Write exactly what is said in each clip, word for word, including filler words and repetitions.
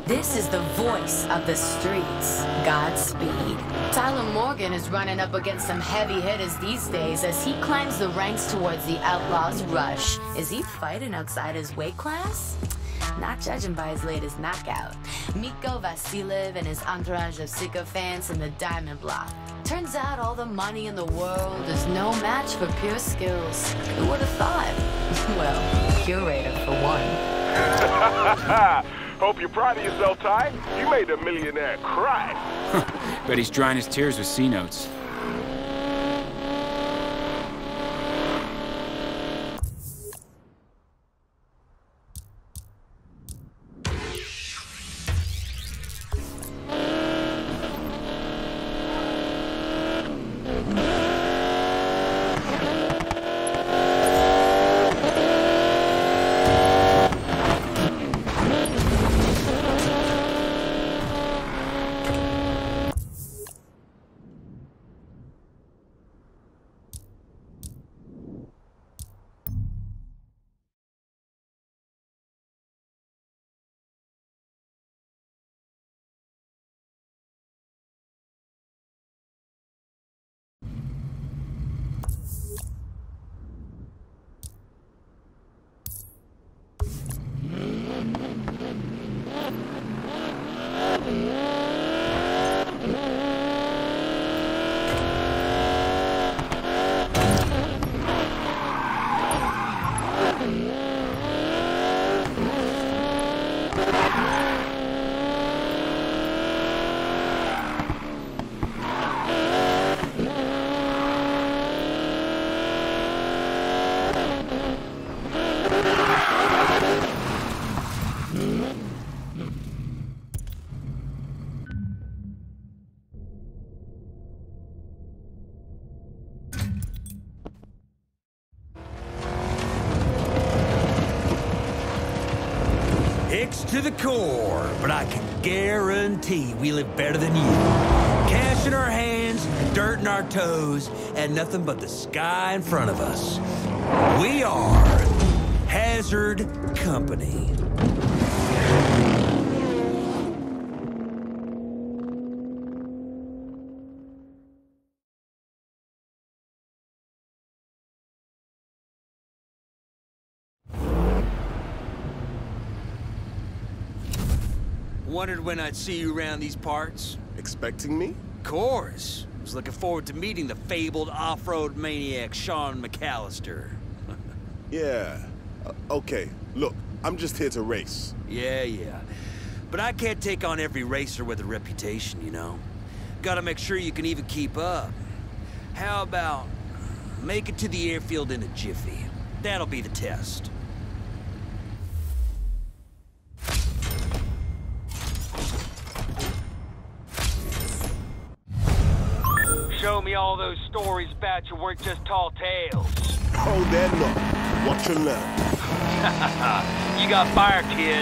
This is the voice of the streets. Godspeed. Tyler Morgan is running up against some heavy hitters these days as he climbs the ranks towards the Outlaws Rush. Is he fighting outside his weight class? Not judging by his latest knockout. Miko Vasilev and his entourage of sycophants in the Diamond Block. Turns out all the money in the world is no match for pure skills. Who would have thought? Well, Curator for one. Hope you're proud of yourself, Ty. You made a millionaire cry. Bet he's drying his tears with C-notes. To the core, but I can guarantee we live better than you. Cash in our hands, dirt in our toes, and nothing but the sky in front of us. We are Hazard Company. Wondered when I'd see you around these parts. Expecting me? Of course. Was looking forward to meeting the fabled off-road maniac Sean McAllister. Yeah. Uh, okay, look, I'm just here to race. Yeah, yeah. But I can't take on every racer with a reputation, you know? Gotta make sure you can even keep up. How about make it to the airfield in a jiffy? That'll be the test. Show me all those stories about you weren't just tall tales. Oh, they're not. Watch and learn. You got fire, kid.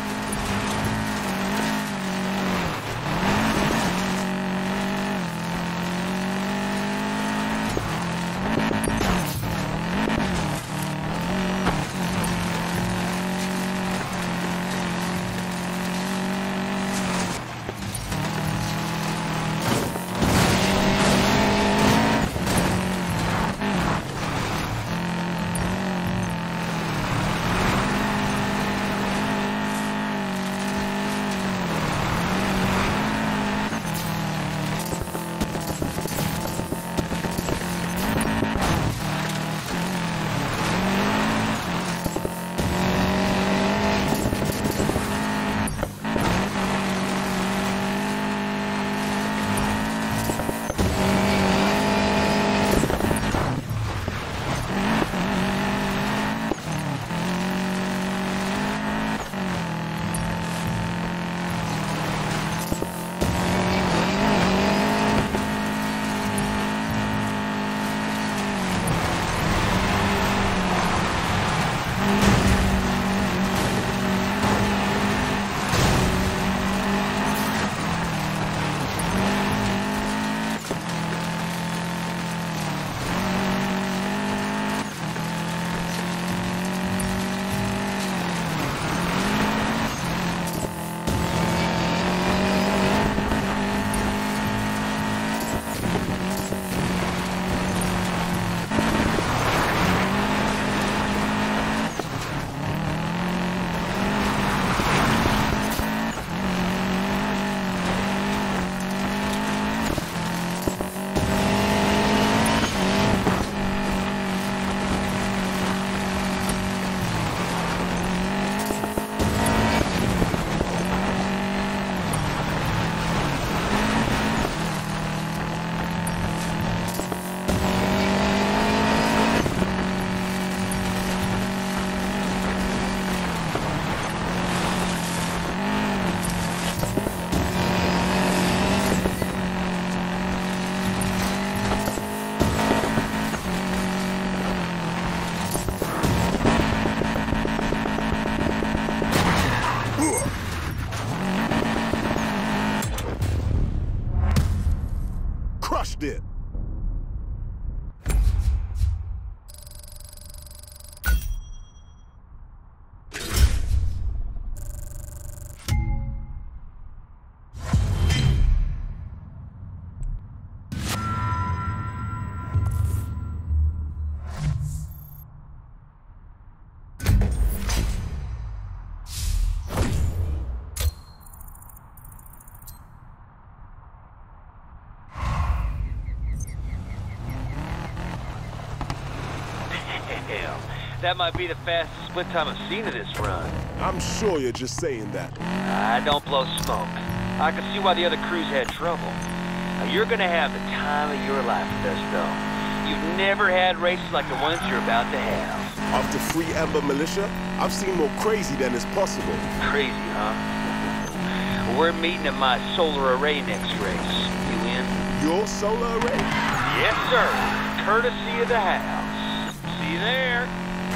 that might be the fastest split time I've seen of this run. I'm sure you're just saying that. I don't blow smoke. I can see why the other crews had trouble. Now, you're gonna have the time of your life with us, though. You've never had races like the ones you're about to have. After Free Ember Militia, I've seen more crazy than is possible. Crazy, huh? We're meeting at my solar array next race. You in? Your solar array? Yes, sir. Courtesy of the house. See you there.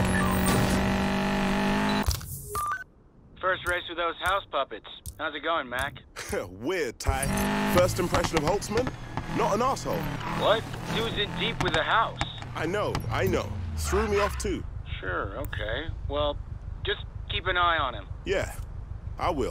First race with those house puppets. How's it going, Mac? Weird, Ty. First impression of Holtzman? Not an asshole. What? He was in deep with the house. I know, I know. Threw me off too. Sure, okay. Well, just keep an eye on him. Yeah, I will.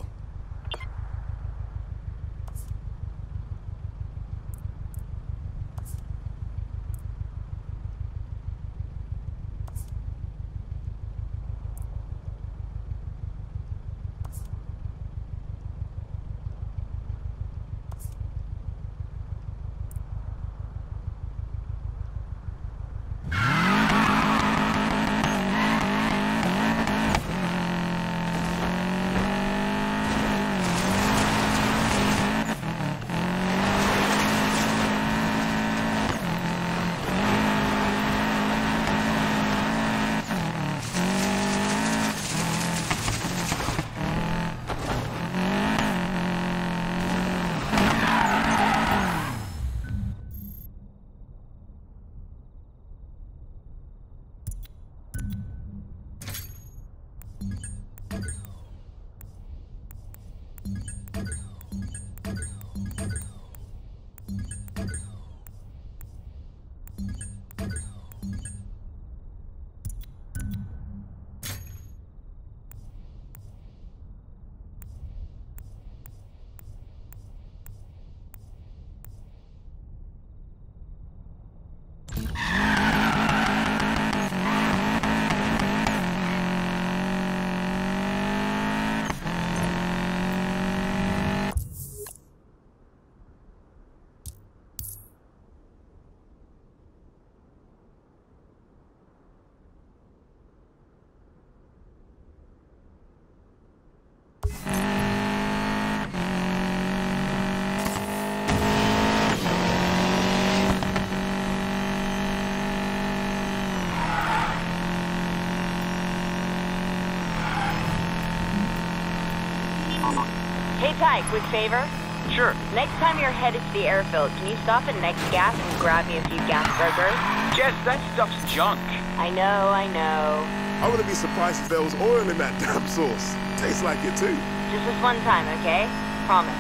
Hey Ty, quick favor? Sure. Next time you're headed to the airfield, can you stop at Next Gas and grab me a few gas burgers? Jess, that stuff's junk. I know, I know. I wouldn't be surprised if there was oil in that damn sauce. Tastes like it too. Just this one time, okay? Promise.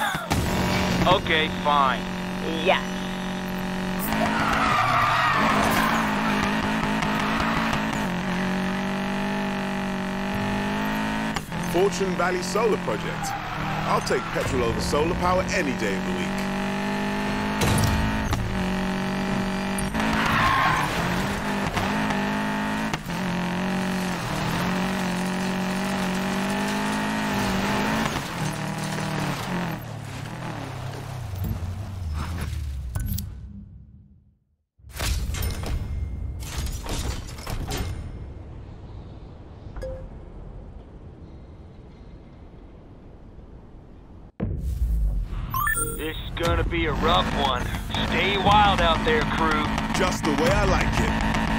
Okay, fine. Yes. Fortune Valley Solar Project. I'll take petrol over solar power any day of the week. This is gonna be a rough one. Stay wild out there, crew. Just the way I like it.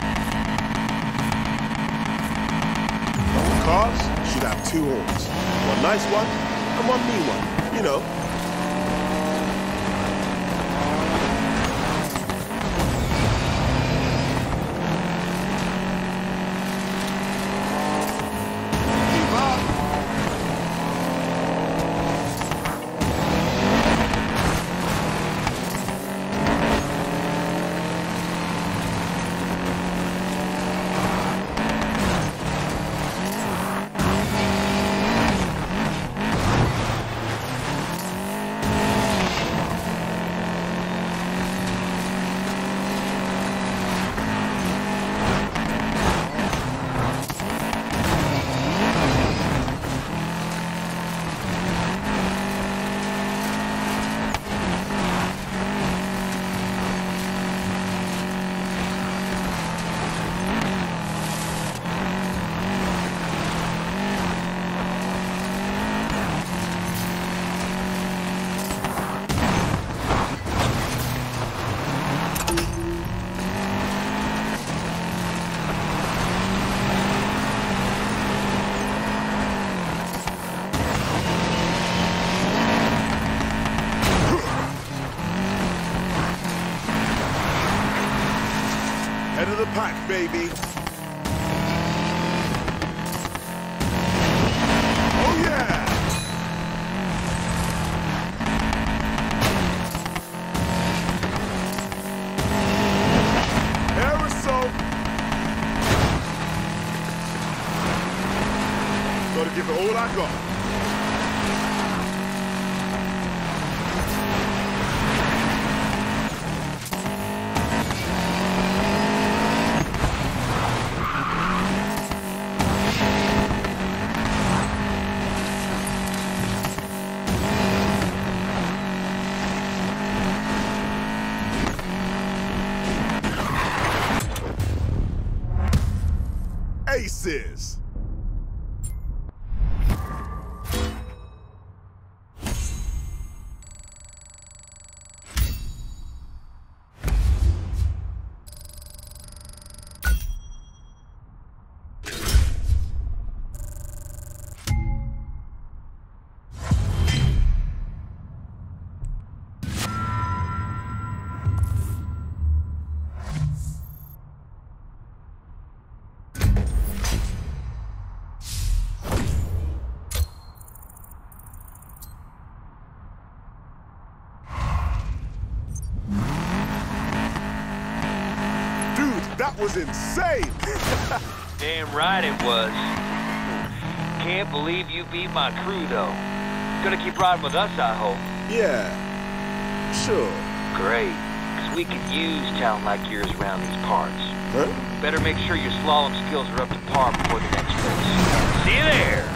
Cars should have two horns. One nice one, and one mean one. You know. Keep up. pack, baby. Oh, yeah! Aerosol. Gotta give it all I got. Aces. That was insane! Damn right it was. Can't believe you beat my crew, though. Gonna keep riding with us, I hope. Yeah, sure. Great, because we could use talent like yours around these parts. Huh? Better make sure your slalom skills are up to par before the next race. See you there!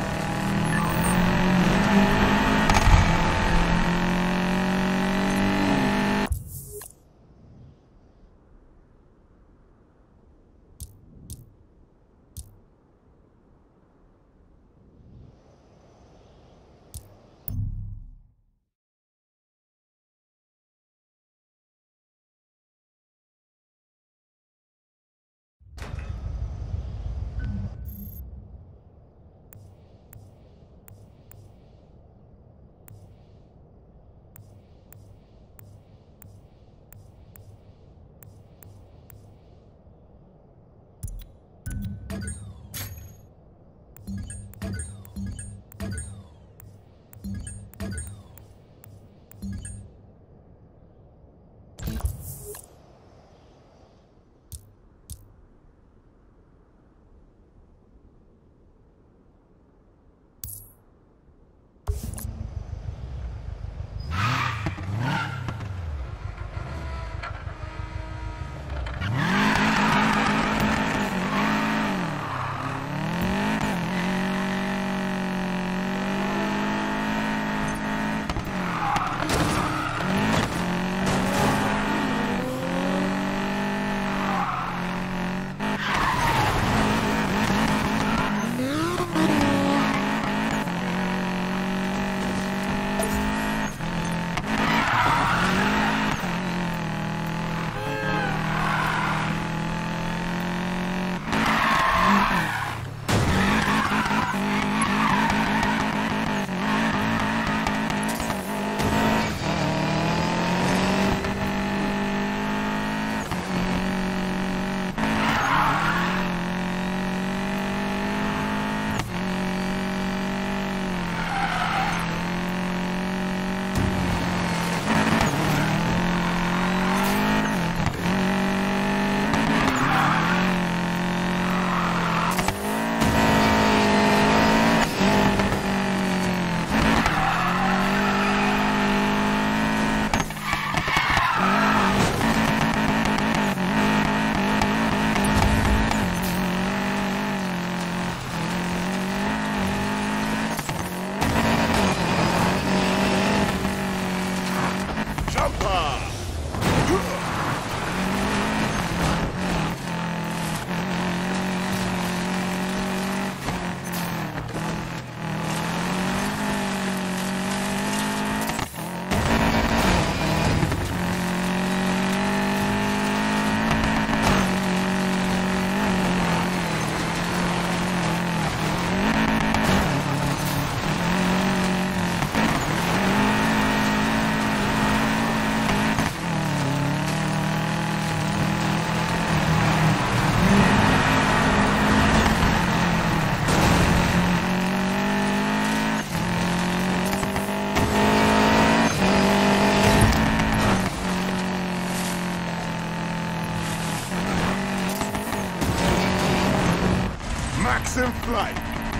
Packs in flight.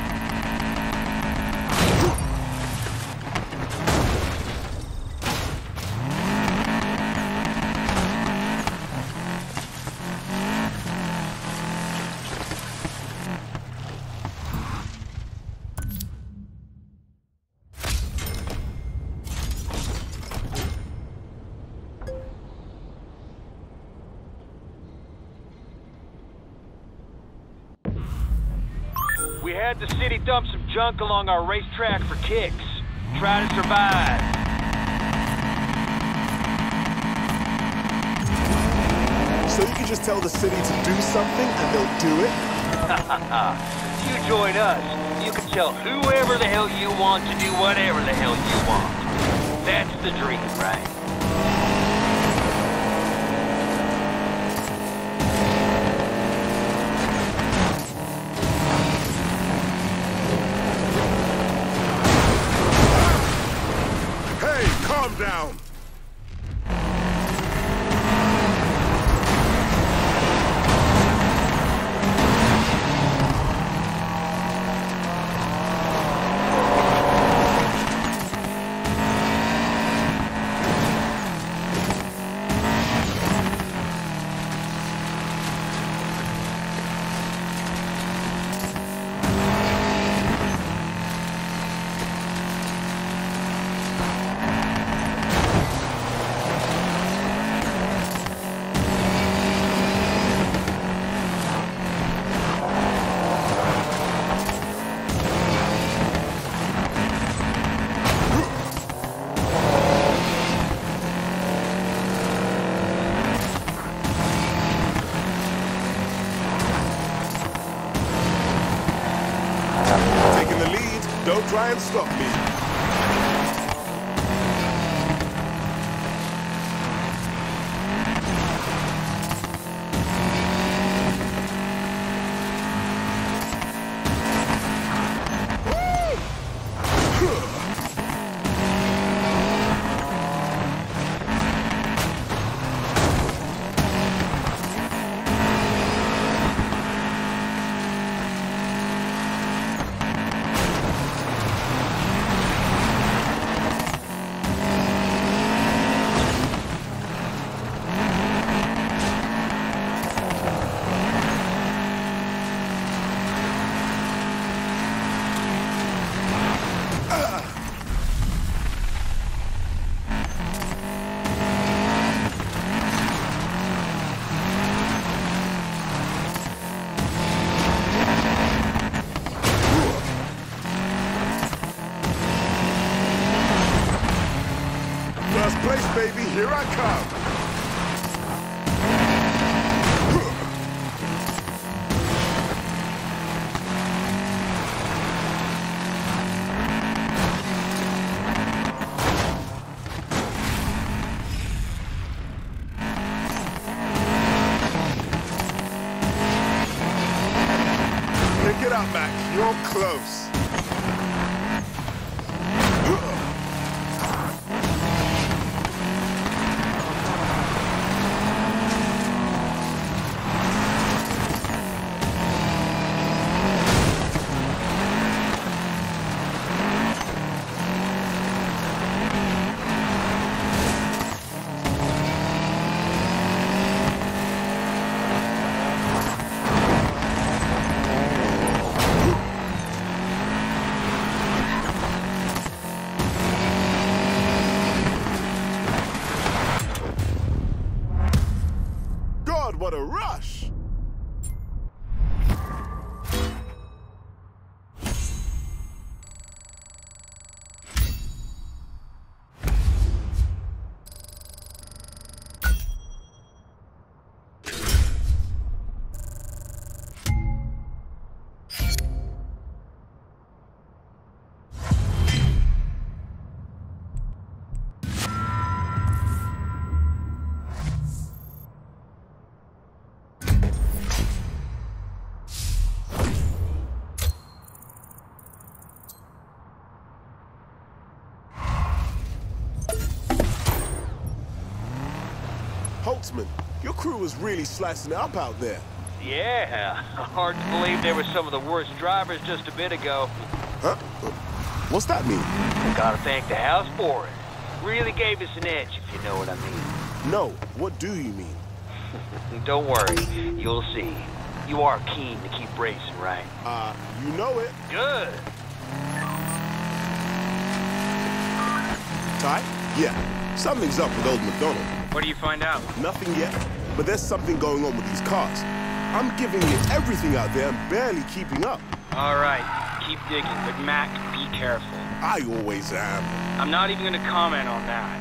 We had the city dump some junk along our racetrack for kicks. Try to survive. So you can just tell the city to do something and they'll do it? You join us, you can tell whoever the hell you want to do whatever the hell you want. That's the dream, right? Calm down. Don't try and stop me. Place, baby, here I come. Pick it up, Mac. You're close. What a rush! Holtzman, your crew was really slicing it up out there. Yeah, hard to believe they were some of the worst drivers just a bit ago. Huh? What's that mean? Gotta thank the house for it. Really gave us an edge, if you know what I mean. No, what do you mean? Don't worry, you'll see. You are keen to keep racing, right? Uh, you know it. Good. Ty? Yeah, something's up with old McDonald. What do you find out? Nothing yet, but there's something going on with these cars. I'm giving it everything out there and barely keeping up. All right, keep digging, but Mac, be careful. I always am. I'm not even gonna comment on that.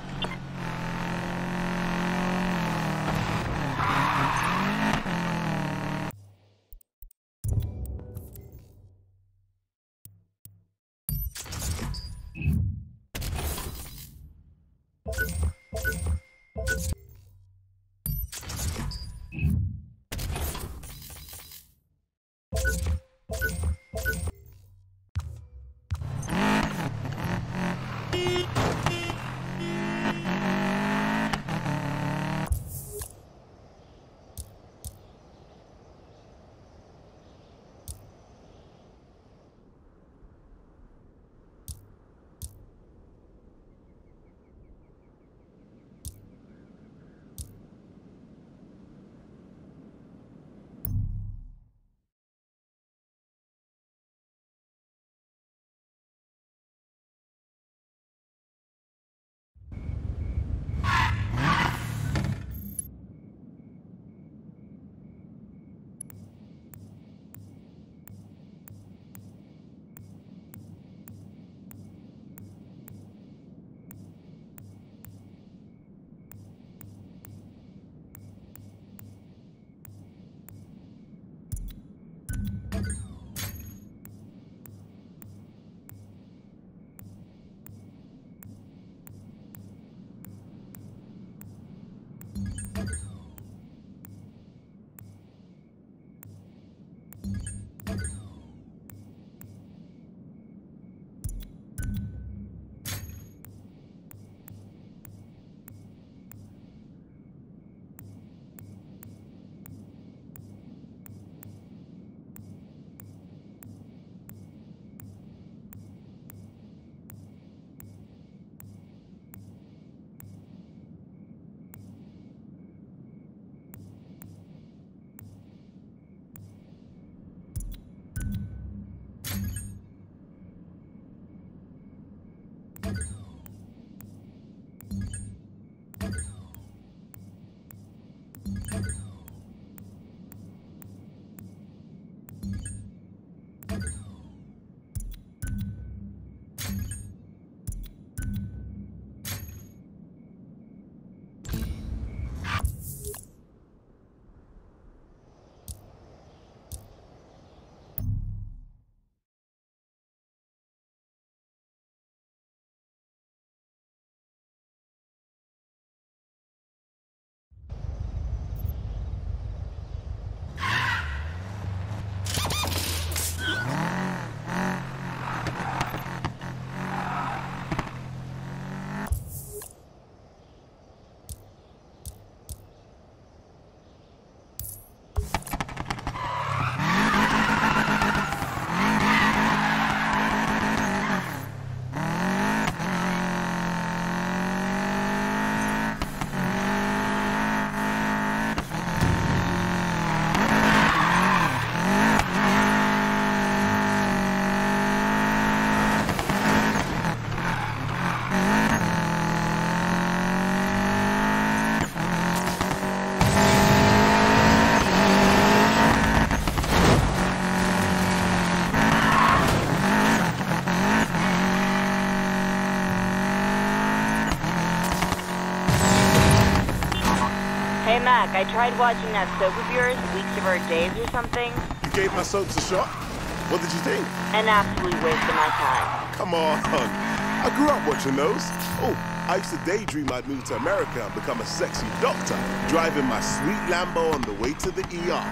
Hey, Mac, I tried watching that soap of yours, Weeks of Our Days or something. You gave my soaps a shot? What did you think? An absolute waste of my time. Come on. I grew up watching those. Oh, I used to daydream I'd move to America and become a sexy doctor, driving my sweet Lambo on the way to the E R.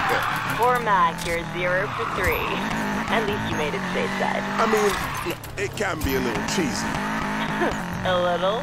Poor Mac, you're zero for three. At least you made it stateside. I mean, look, it can be a little cheesy. A little?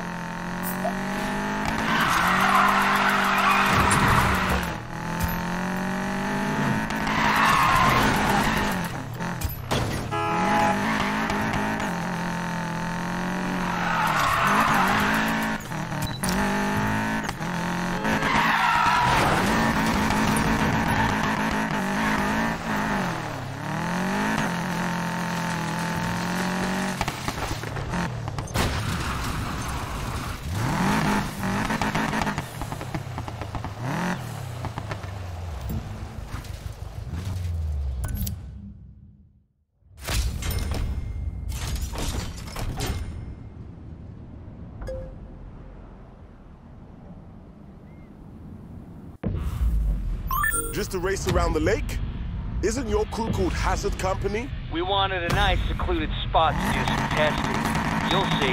Just to race around the lake? Isn't your crew called Hazard Company? We wanted a nice secluded spot to do some testing. You'll see.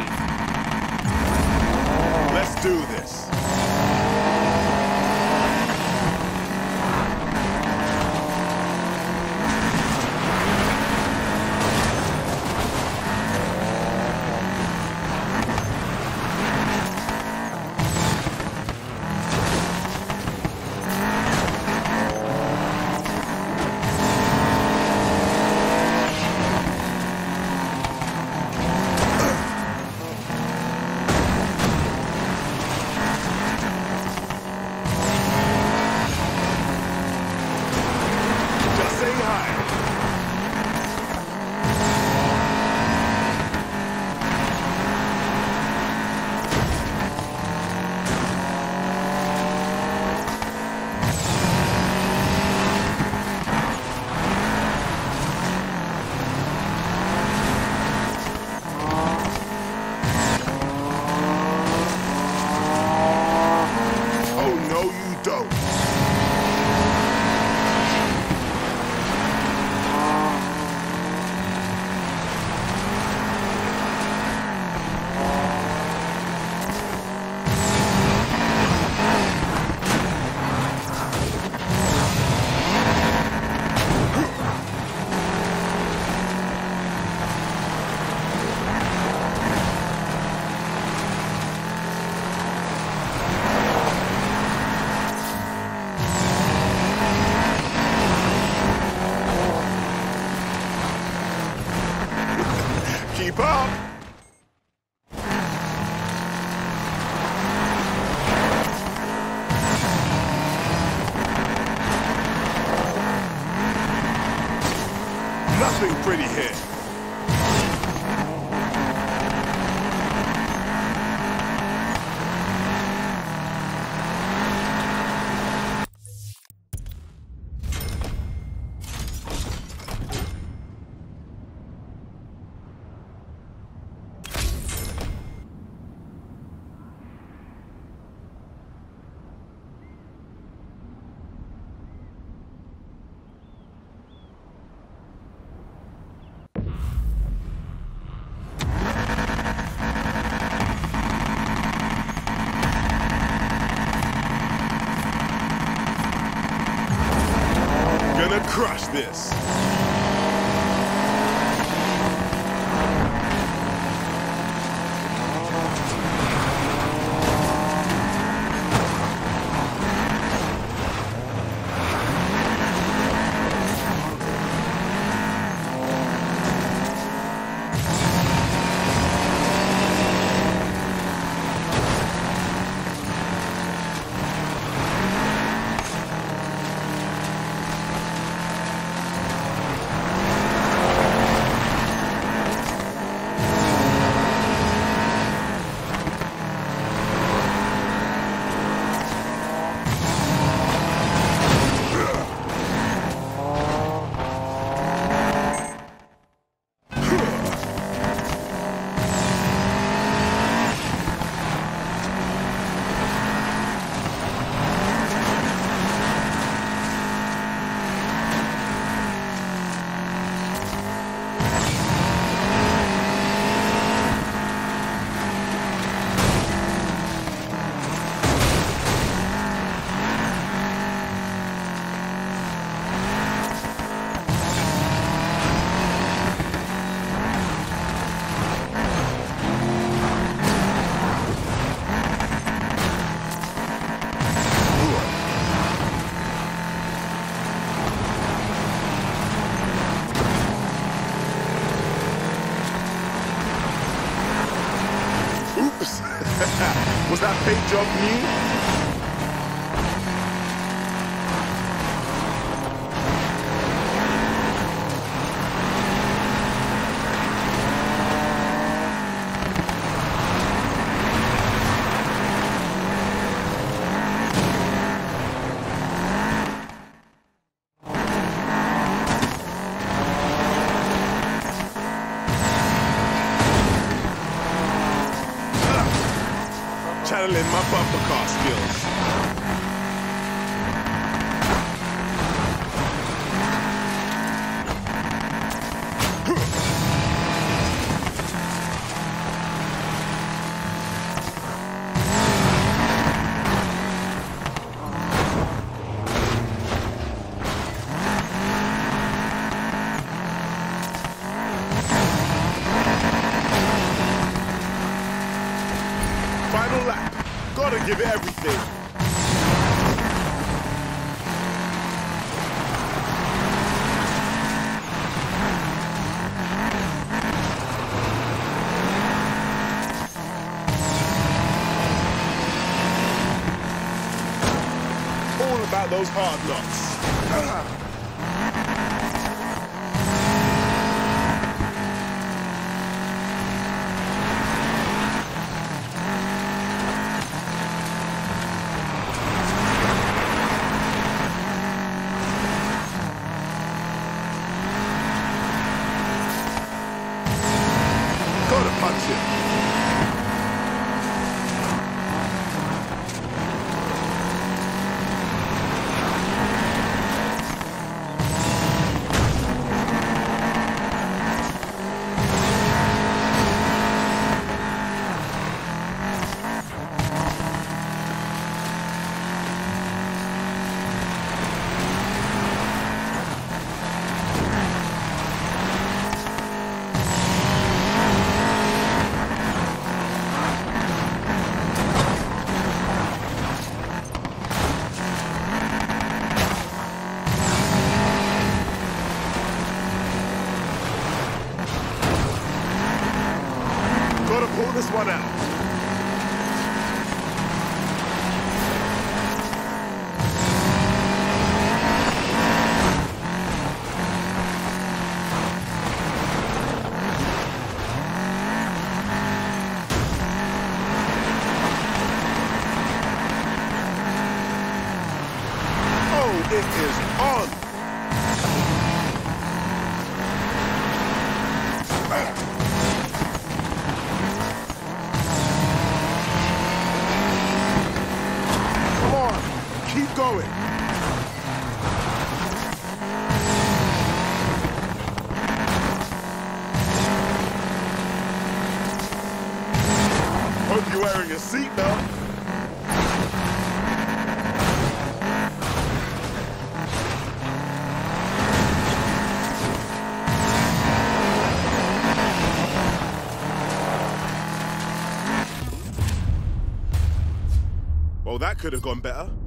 Let's do this. Keep up! Nothing pretty here. Gonna crush this. Was that paint job new? Channeling my bumper car skills. Give it everything. All about those hard knocks. Gotta punch it. Gotta pull this one out. Oh, it is on. Come on, keep going. Hope you're wearing a seatbelt. Well, that could have gone better.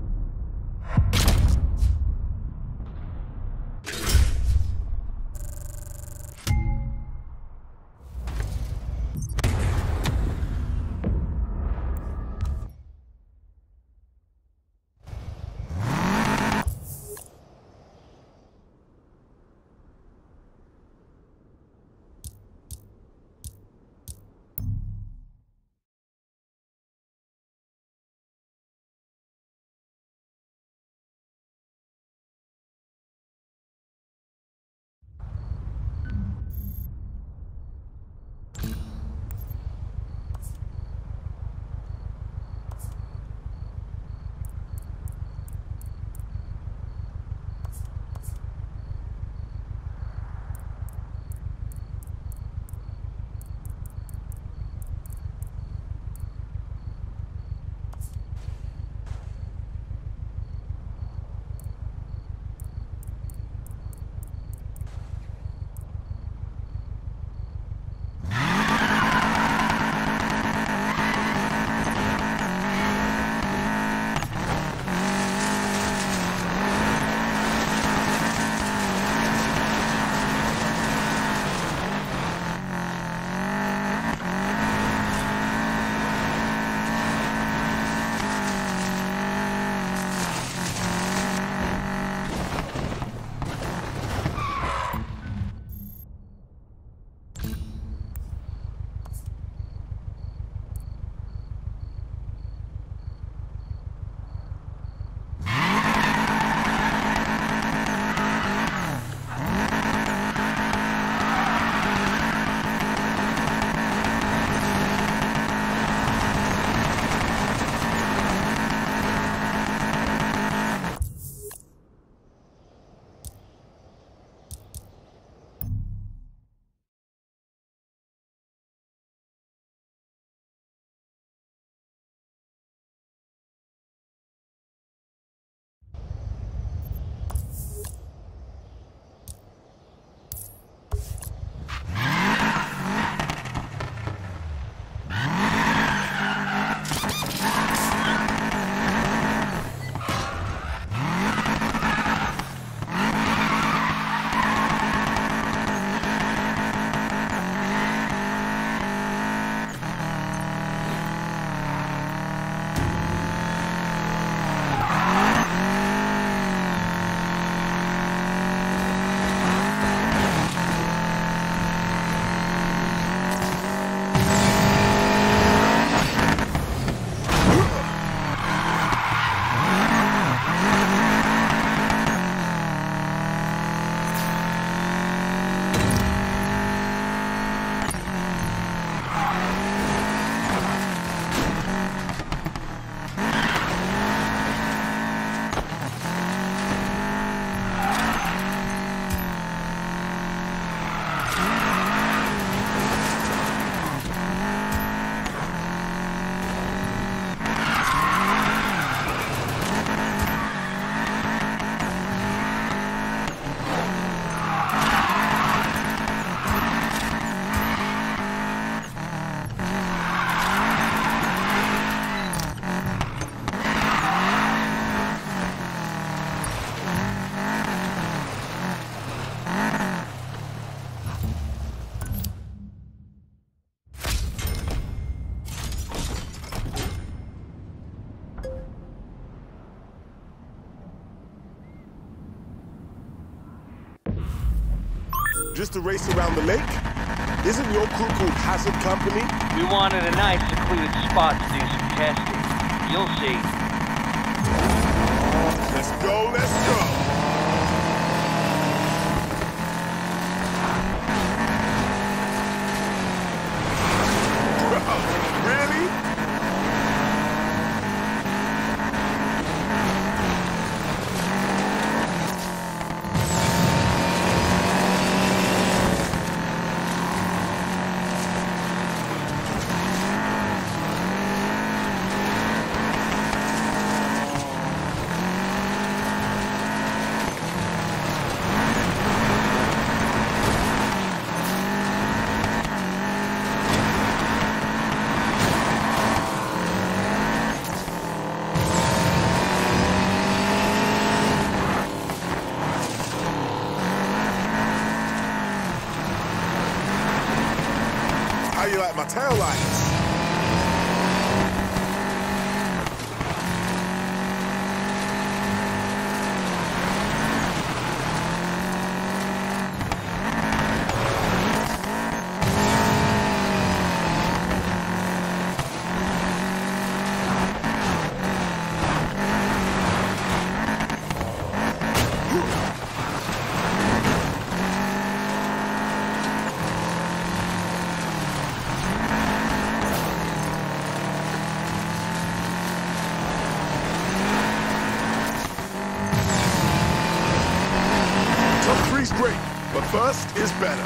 just a race around the lake? Isn't your crew called Hazard Company? We wanted a nice secluded spot to do some testing. You'll see. Let's go, let's go! Bro, really? How you like my tail lights? Three's great, but first is better.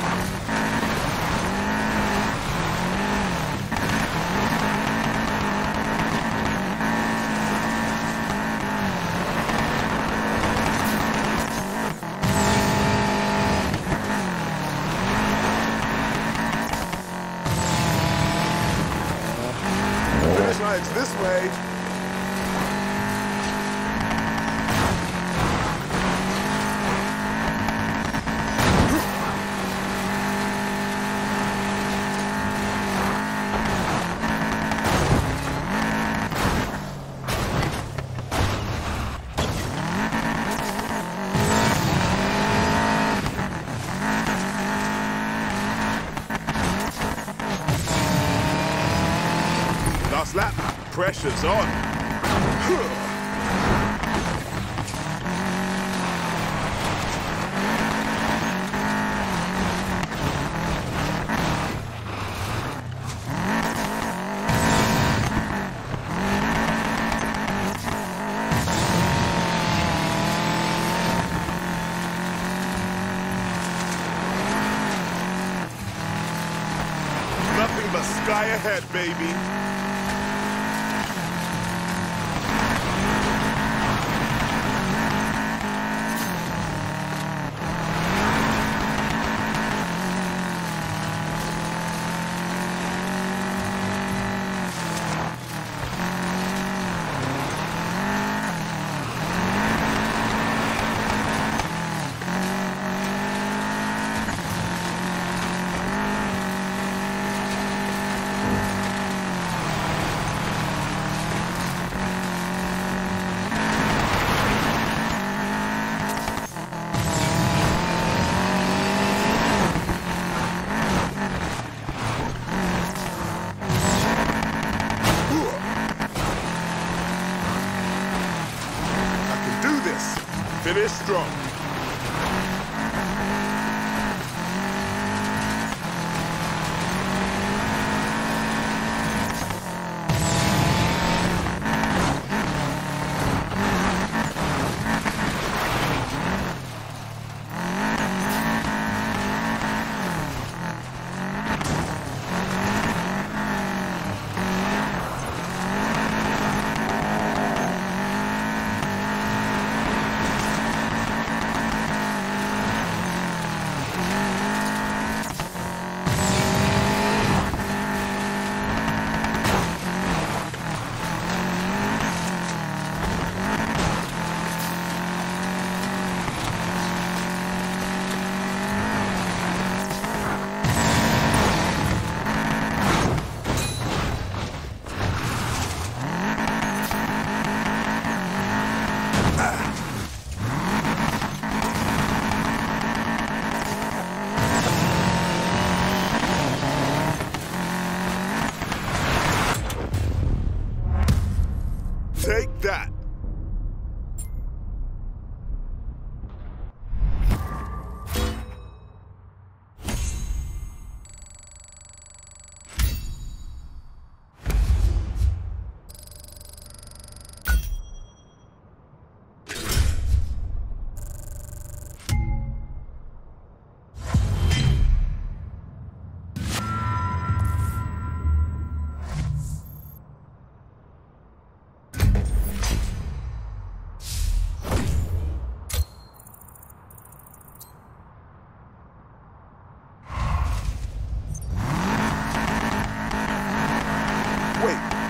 Finish line's this way. Last lap, pressure's on. Nothing but sky ahead, baby. Finish strong.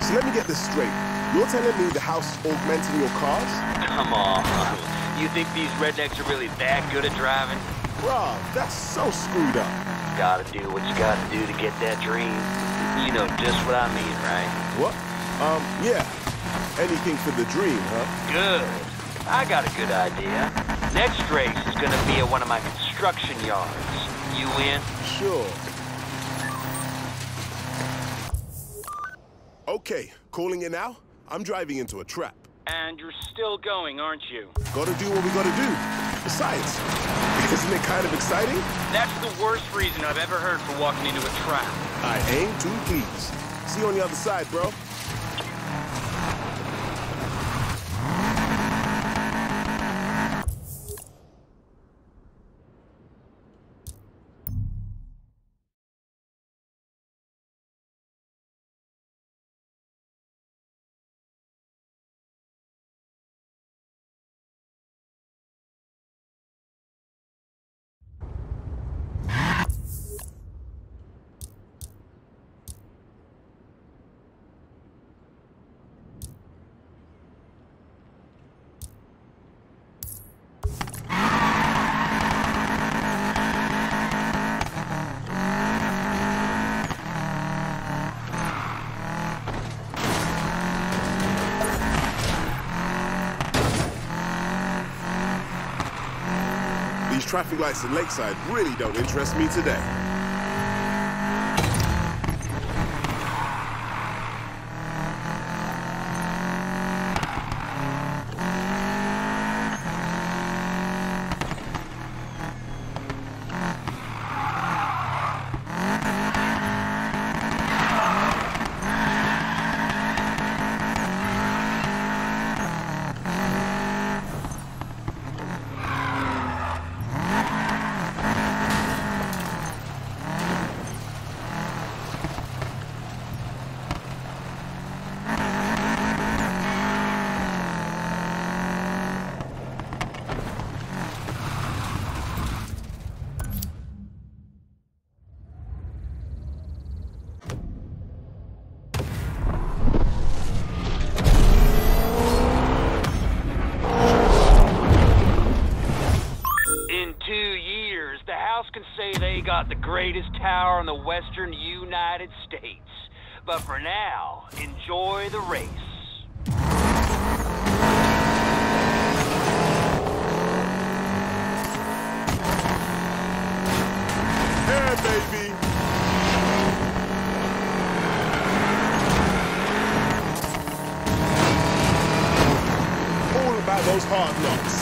So let me get this straight. You're telling me the house is augmenting your cars? Come on. You think these rednecks are really that good at driving? Rob, that's so screwed up. Gotta do what you gotta do to get that dream. You know just what I mean, right? What? Um, yeah. Anything for the dream, huh? Good. I got a good idea. Next race is gonna be at one of my construction yards. You in? Sure. Okay, calling it now? I'm driving into a trap. And you're still going, aren't you? Gotta do what we gotta do. Besides, isn't it kind of exciting? That's the worst reason I've ever heard for walking into a trap. I ain't too pleased. See you on the other side, bro. These traffic lights in Lakeside really don't interest me today. Got the greatest tower in the western United States. But for now, enjoy the race. Hey, baby! All about those hard knocks.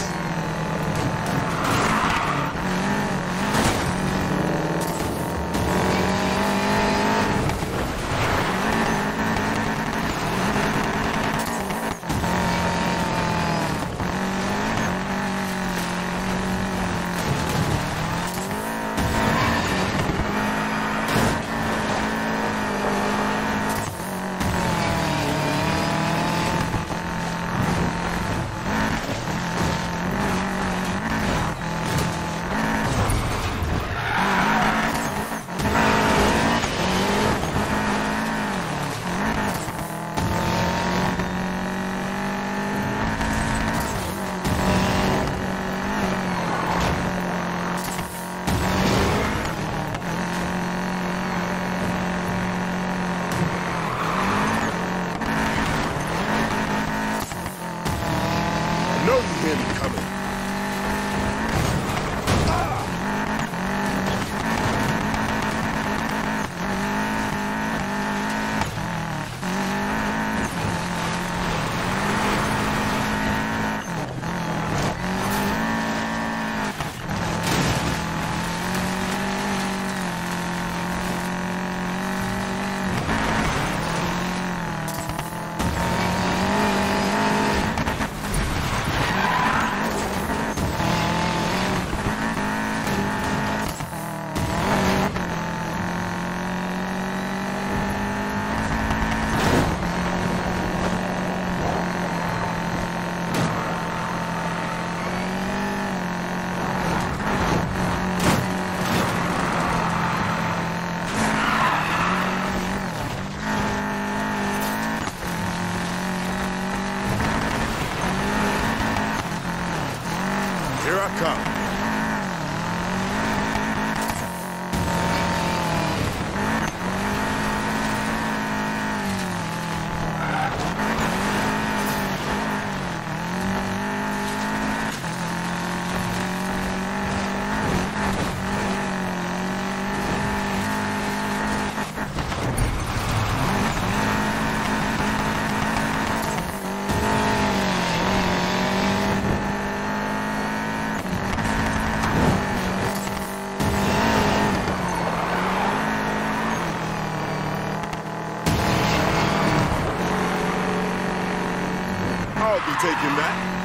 I'll be taking that.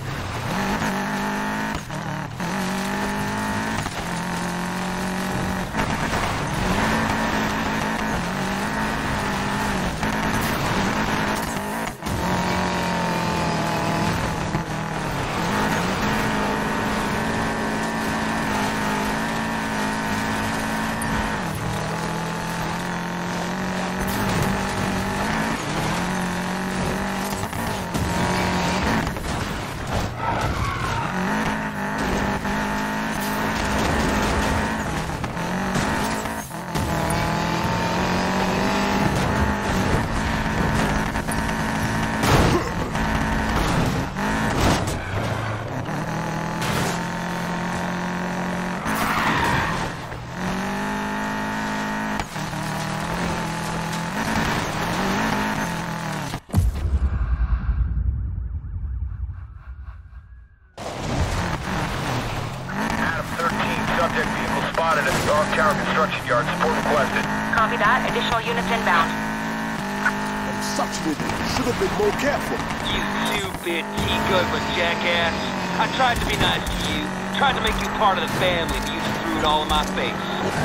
Construction yard, support requested. Copy that. Additional units inbound. I'm such an idiot. Should have been more careful. You stupid, teacup jackass. I tried to be nice to you. Tried to make you part of the family, but you just threw it all in my face.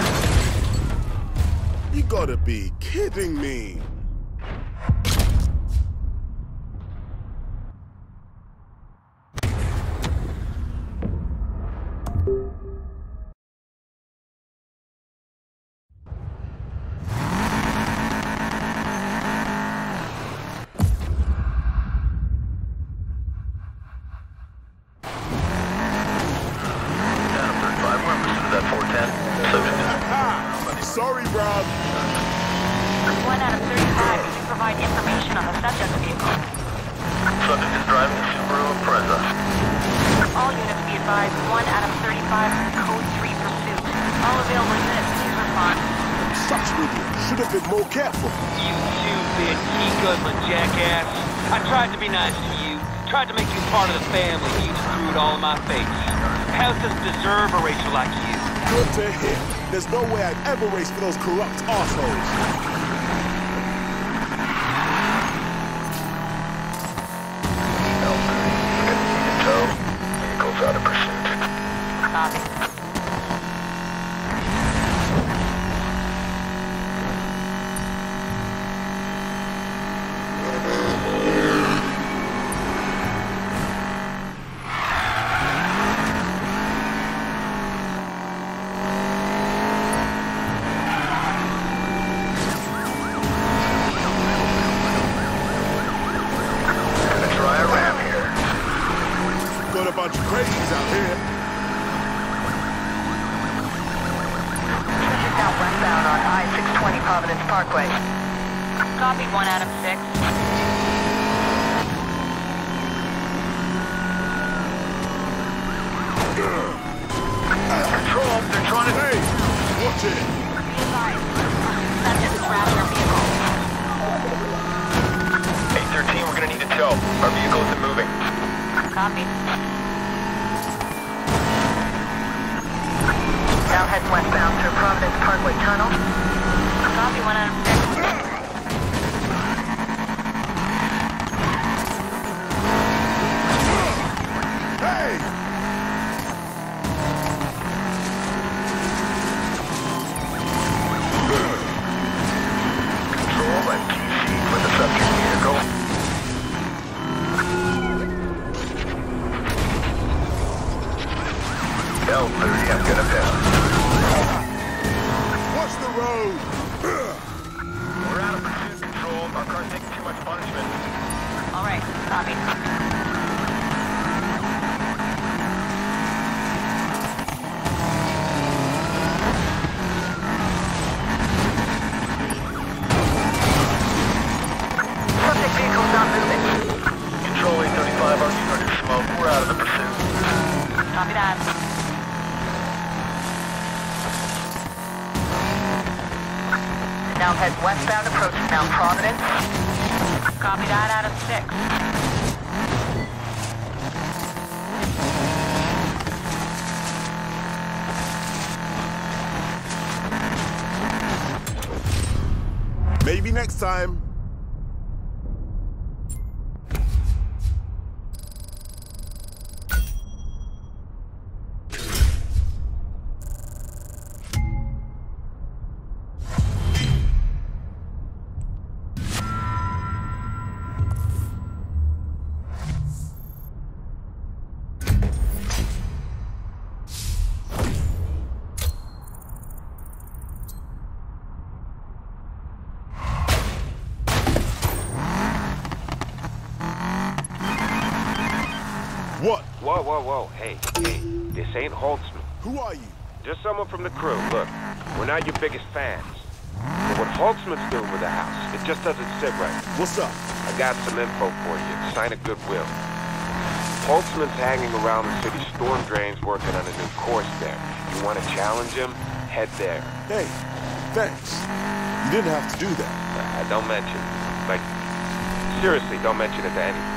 You gotta be kidding me. Sorry, Rob. one out of thirty-five, can you provide information on the subject's vehicle? Subject is driving a Subaru Impreza. All units be advised, one out of thirty-five, code three pursuit. All available units, please respond. I'm such an idiot. Should have been more careful. You stupid, teacup jackass. I tried to be nice to you. Tried to make you part of the family, but you just threw it all in my face. House doesn't deserve a racer like you. Good to hear. There's no way I'd ever race for those corrupt arseholes. Vehicles out of pursuit. Copy. Got a bunch of crazies out here. Subject now westbound on I six twenty Providence Parkway. Copy, one out of six. Control, they're trying to... Hey, watch it. Be advised, subject is routing our vehicle. eight thirteen, we're gonna need a tow. Our vehicle isn't moving. Copy. Now head westbound through Providence Parkway Tunnel. Copy, one out of six. Hey! Control and T C for the subject vehicle. L thirty, I'm gonna down. Watch the road! We're out of pursuit, Control. Our car's taking too much punishment. All right, copy. Subject vehicle's not moving. Control eight thirty-five, our unit is smoke. We're out of the pursuit. Copy that. Now head westbound, approaching Mount Providence. Copy that out of six. Maybe next time. whoa, whoa. Hey, hey, this ain't Holtzman. Who are you? Just someone from the crew. Look, we're not your biggest fans. But what Holtzman's doing with the house, it just doesn't sit right. What's up? I got some info for you. Sign a goodwill. Holtzman's hanging around the city storm drains working on a new course there. You want to challenge him? Head there. Hey, thanks. You didn't have to do that. Uh, don't mention it. Like, seriously, don't mention it to anyone.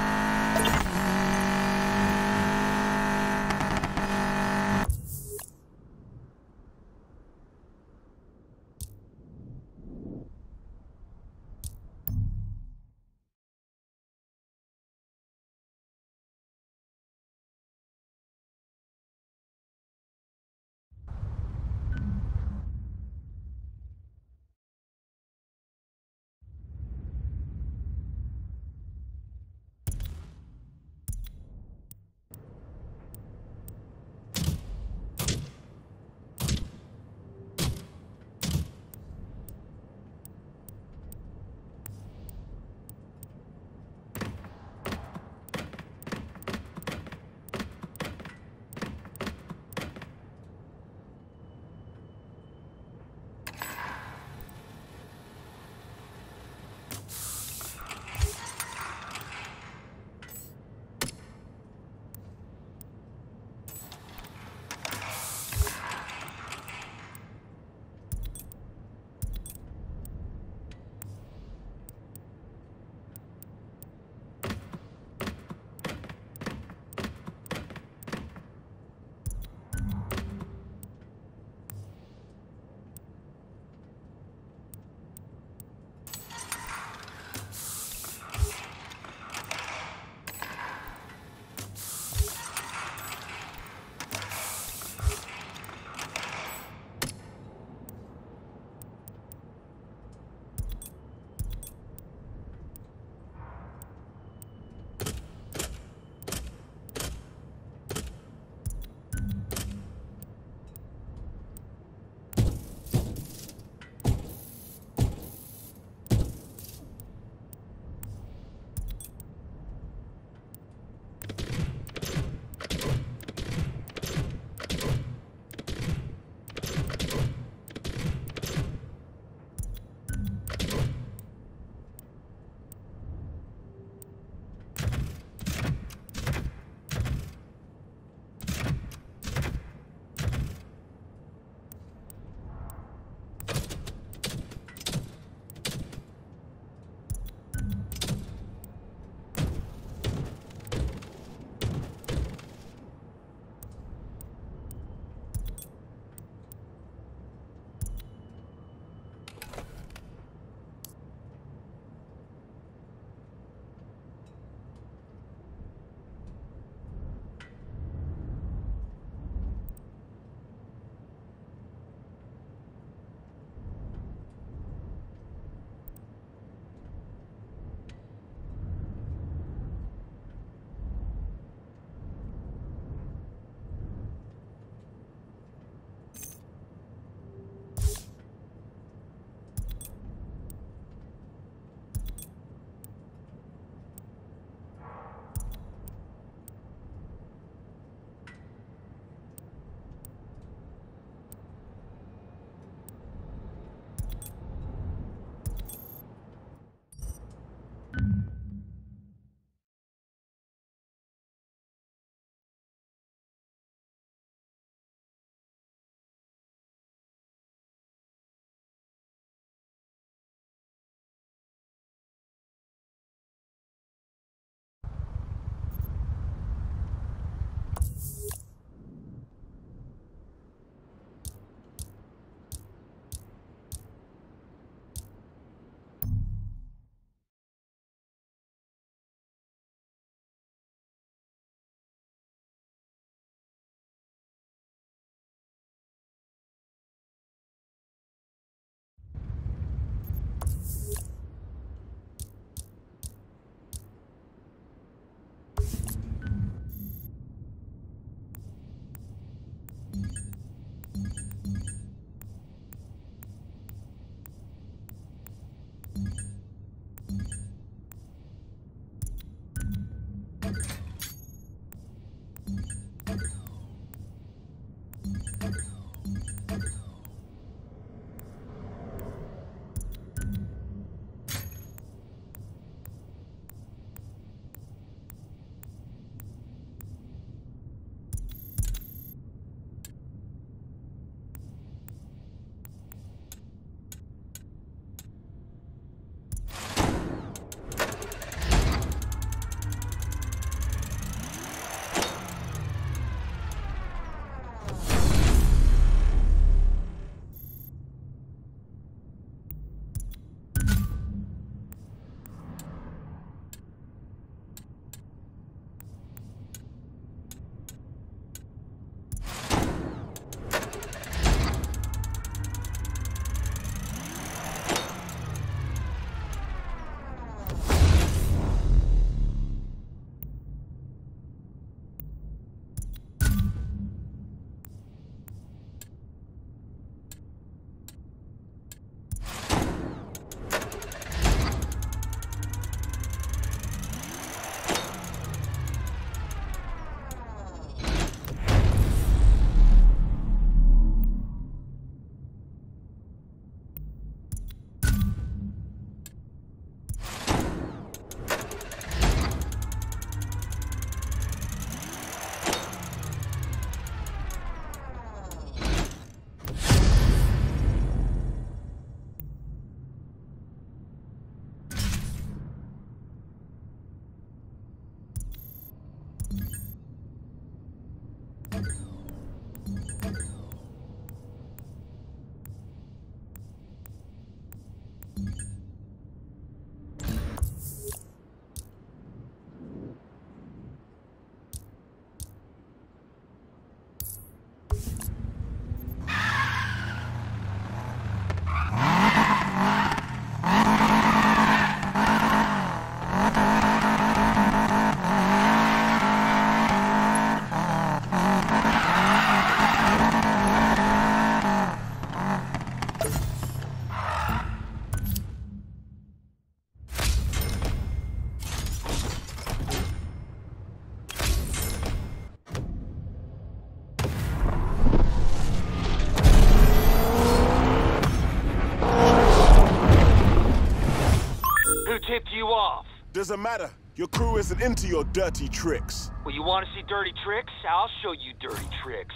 Doesn't matter. Your crew isn't into your dirty tricks. Well, you want to see dirty tricks? I'll show you dirty tricks.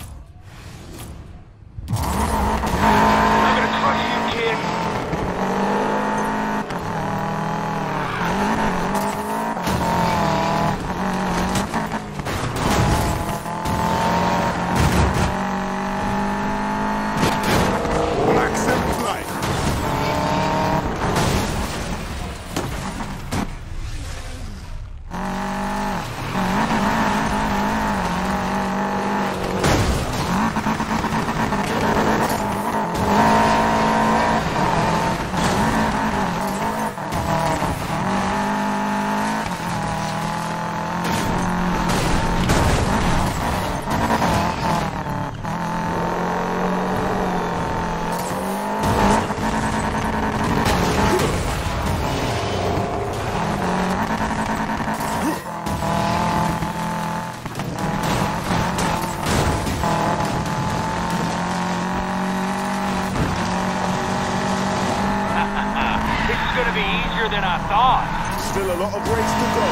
I'm gonna crush you, kid. Max and flight. Than I thought. Still a lot of race to go.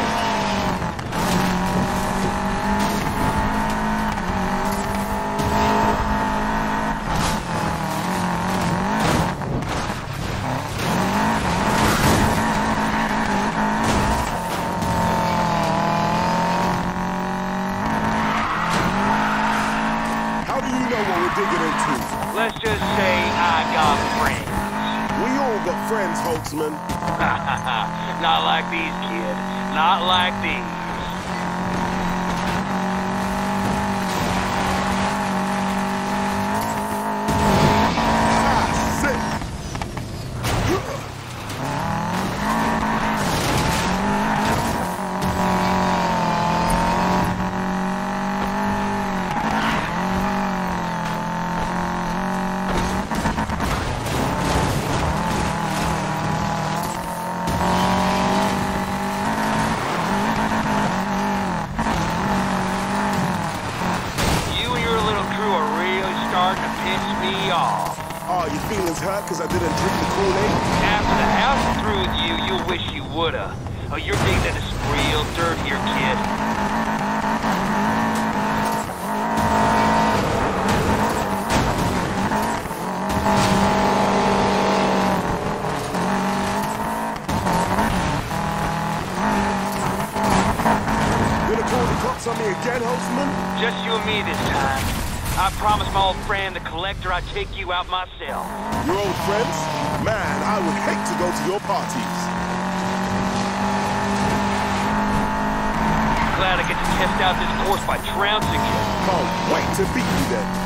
How do you know what we're digging into? Let's just say I got friends. We all got friends, Holtzman. Not like these, kid. Not like these. Ah, sick. Oh, your feelings hurt because I didn't drink the Kool-Aid? After the house is through with you, you'll wish you woulda. Oh, you're digging into some real dirt here, kid. Gonna call the cops on me again, Holtzman? Just you and me this time. I promised my old friend, the collector, I'd take you out myself. Your old friends? Man, I would hate to go to your parties. Glad I get to test out this course by trouncing you. Can't wait to beat you then.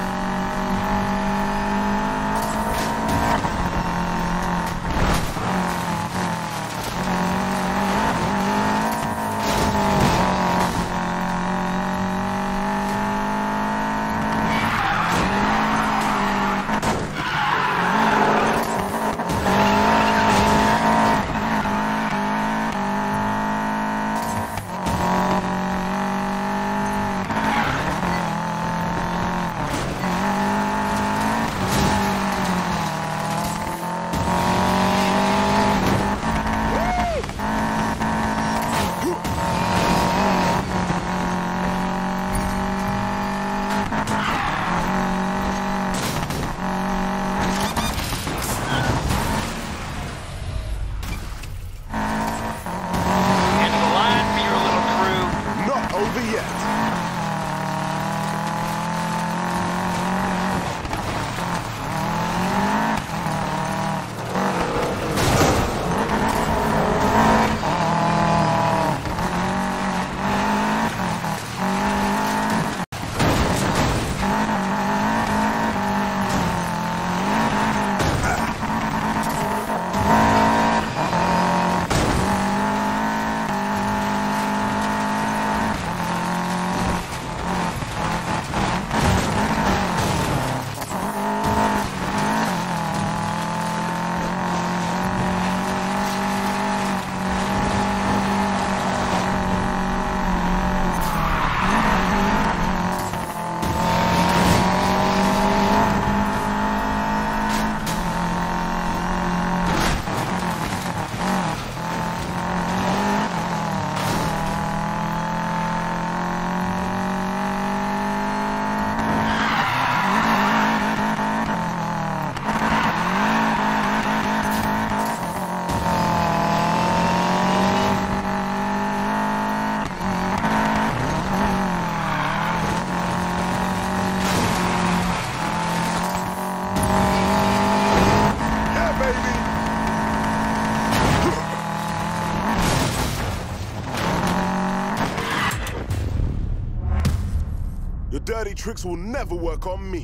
tricks will never work on me.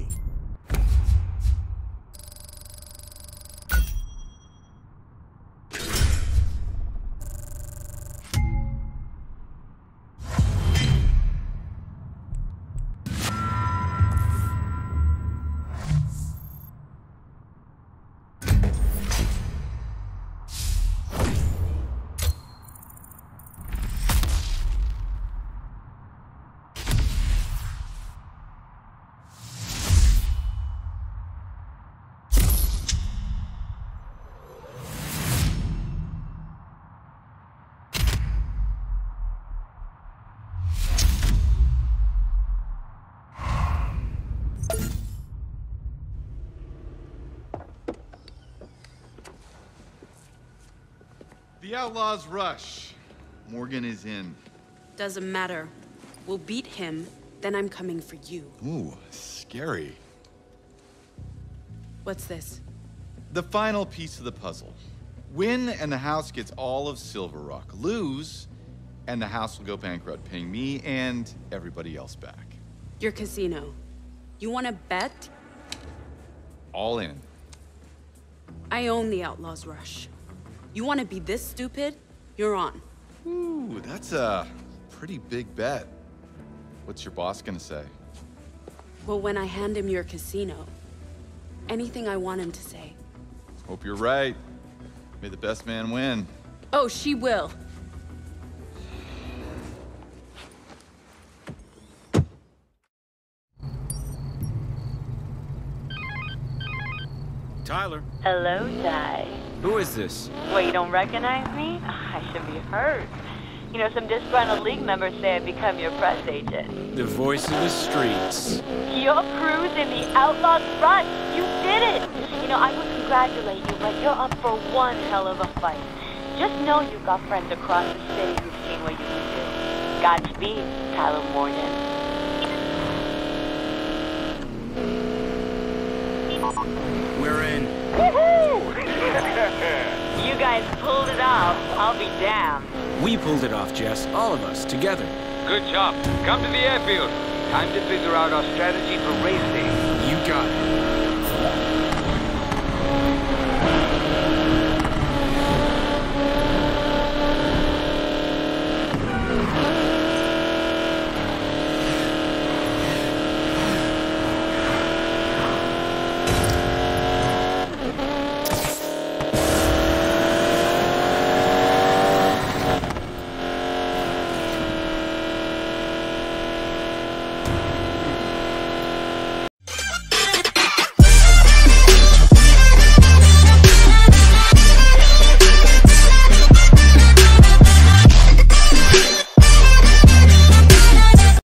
The Outlaws rush. Morgan is in. Doesn't matter. We'll beat him, then I'm coming for you. Ooh, scary. What's this? The final piece of the puzzle. Win and the house gets all of Silver Rock. Lose and the house will go bankrupt, paying me and everybody else back. Your casino. You want to bet? All in. I own the Outlaws Rush. You want to be this stupid? You're on. Ooh, that's a pretty big bet. What's your boss gonna say? Well, when I hand him your casino, anything I want him to say. Hope you're right. May the best man win. Oh, she will. Tyler. Hello, Ty. Who is this? What, you don't recognize me? I should be hurt. You know, some disgruntled league members say I've become your press agent. The voice of the streets. Your crew's in the Outlaws Rush. You did it. You know, I would congratulate you, but you're up for one hell of a fight. Just know you've got friends across the city who've seen what you can do. Godspeed, Tyler Morgan. We're in. Woohoo! You guys pulled it off. I'll be damned. We pulled it off, Jess. All of us, together. Good job. Come to the airfield. Time to figure out our strategy for race day.